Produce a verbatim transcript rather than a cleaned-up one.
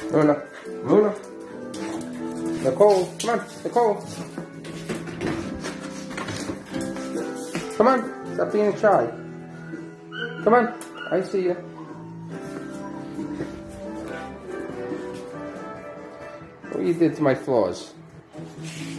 Luna, Luna. Nicole, come on, Nicole. Come on, stop being shy. Come on, I see you. What you did to my floors?